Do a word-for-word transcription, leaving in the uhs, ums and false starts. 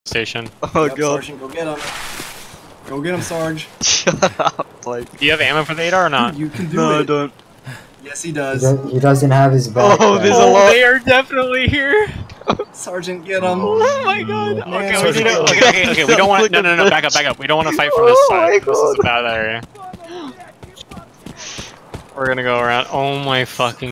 station. Oh yep, god. Sergeant, go get him. Go get him, Sarge. Shut up, like. Do you have ammo for the A D A R or not? Dude, you can do No, it. I don't. Yes, he He, does. does, he doesn't have his backpack. Oh, there's a Oh, lot. they are definitely here. Sergeant, get him. Oh my god. Man, Okay, we Sergeant, need to, go. okay, okay, okay. We don't want to. No, no, no, no. Back up, back up. We don't want to fight from this Oh side. my This is a God. bad area. We're gonna go around. Oh my fucking.